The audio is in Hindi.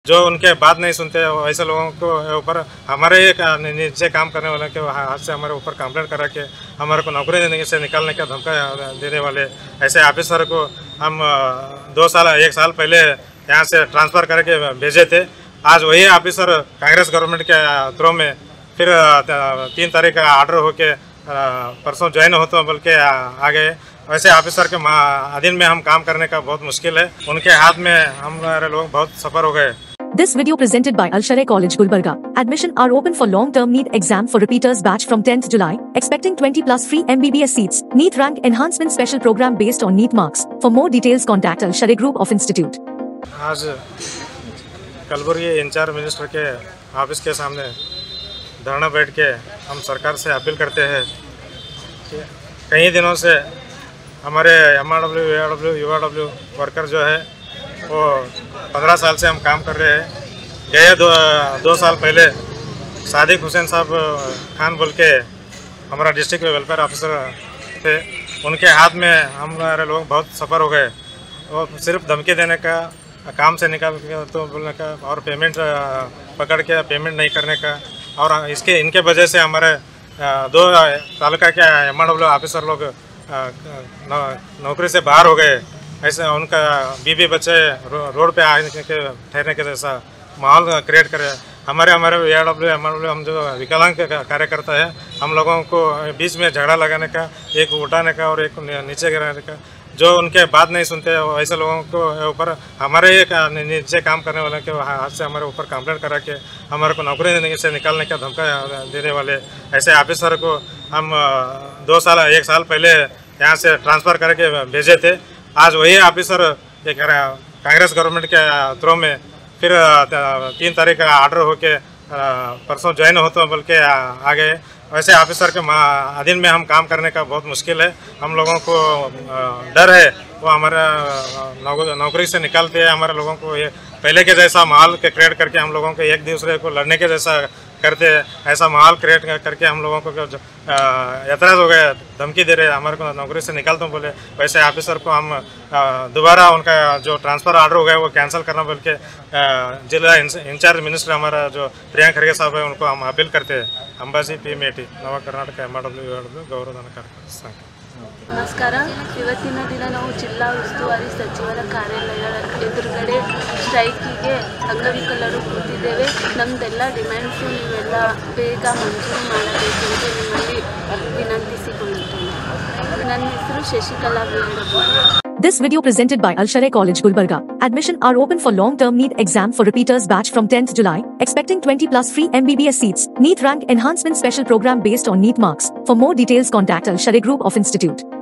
जो उनके बात नहीं सुनते ऐसे लोगों को ऊपर हमारे नीचे काम करने वाले के हाथ से हमारे ऊपर कंप्लेंट करा के हमारे को नौकरी देने से निकालने का धमका देने वाले ऐसे ऑफिसर को हम 1 साल पहले यहाँ से ट्रांसफ़र करके भेजे थे। आज वही ऑफिसर कांग्रेस गवर्नमेंट के थ्रू में फिर 3 तारीख का ऑर्डर होके परसों ज्वाइन हो तो बोल के आ गए। वैसे ऑफिसर के अधीन में हम काम करने का बहुत मुश्किल है, उनके हाथ में हमारे लोग बहुत सफर हो गए। This video presented by Al Sharai College Gulbarga. Admission are open for long-term NEET exam for repeaters batch from 10th July, expecting 20 plus free MBBS seats. NEET rank enhancement special program based on NEET marks. For more details contact Al Sharai Group of Institute. आज कलबुर्गी इंचार्ज मिनिस्टर के ऑफिस के सामने धरना बैठ के हम सरकार से अपील करते हैं कि कई दिनों से हमारे MRW, ARW, URW वर्कर जो है वो 15 साल से हम काम कर रहे हैं। गए 2 साल पहले सादिक हुसैन साहब खान बोल के हमारा डिस्ट्रिक्ट वेलफेयर ऑफिसर थे, उनके हाथ में हमारे लोग बहुत सफ़र हो गए। वो सिर्फ धमकी देने का, काम से निकाल के तो बोलने का और पेमेंट पकड़ के पेमेंट नहीं करने का, और इनके वजह से हमारे 2 तालुका के MRW ऑफिसर लोग नौकरी से बाहर हो गए। ऐसे उनका बीबी बच्चे रोड पे आने के ठहरने के जैसा माहौल क्रिएट करे। हमारे ARW, MRW हम जो विकलांग कार्यकर्ता है, हम लोगों को बीच में झगड़ा लगाने का, एक उठाने का और एक नीचे गिराने का, जो उनके बात नहीं सुनते ऐसे लोगों को ऊपर हमारे नीचे काम करने वाले के हाथ से हमारे ऊपर कंप्लेंट करा के हमारे को नौकरी देने से निकालने का धमका देने वाले ऐसे ऑफिसर को हम 1 साल पहले यहाँ से ट्रांसफ़र करके भेजे थे। आज वही ऑफिसर कांग्रेस गवर्नमेंट के थ्रू में फिर 3 तारीख का ऑर्डर होके परसों ज्वाइन हो तो बोल के आ गए। वैसे ऑफिसर के अधीन में हम काम करने का बहुत मुश्किल है। हम लोगों को डर है वो हमारा नौकरी से निकालते हैं, हमारे लोगों को ये पहले के जैसा माहौल के क्रिएट करके हम लोगों को एक दूसरे को लड़ने के जैसा करते हैं। ऐसा माहौल क्रिएट करके हम लोगों को एतराज़ हो गया, धमकी दे रहे हैं हमारे को नौकरी से निकाल दो बोले। वैसे ऑफिसर को हम दोबारा उनका जो ट्रांसफ़र ऑर्डर हो गया वो कैंसिल करना बोल के जिला इंचार्ज मिनिस्टर हमारा जो प्रियंक खड़गे साहब है उनको हम अपील करते हैं। अंबाजी PMAT नव कर्नाटक MRW URW ಗೌರವಧನ ಕಾರ್ಯಕ್ರಮ। ನಮಸ್ಕಾರ। ಇವತ್ತಿನ ದಿನ ನಾವು ಜಿಲ್ಲಾ ಉಸ್ತುವಾರಿ ಸಚಿವರ ಕಾರ್ಯಾಲಯದ ಎದುರುಗಡೆ ಸ್ಟ್ರೈಕಿಗೆ ಅಂಗವಿಕಲರು ಕೂತಿದ್ದೇವೆ। ನಮ್ಮದೆಲ್ಲ ಡಿಮ್ಯಾಂಡ್ಸು ನೀವೆಲ್ಲ ಬೇಗ ಮಂಜೂರು ಮಾಡಬೇಕೆಂದು ನಿಮ್ಮಲ್ಲಿ ವಿನಂತಿಸಿಕೊಳ್ಳುತ್ತೇನೆ। ನನ್ನ ಹೆಸರು Shashikala Venu. This video presented by Al Sharai College Gulbarga. Admission are open for long-term NEET exam for repeaters batch from 10th July, expecting 20 plus free MBBS seats. NEET rank enhancement special program based on NEET marks. For more details contact Al Sharai Group of Institute.